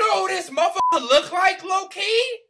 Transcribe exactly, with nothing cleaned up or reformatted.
know who this motherfucker look like, low key?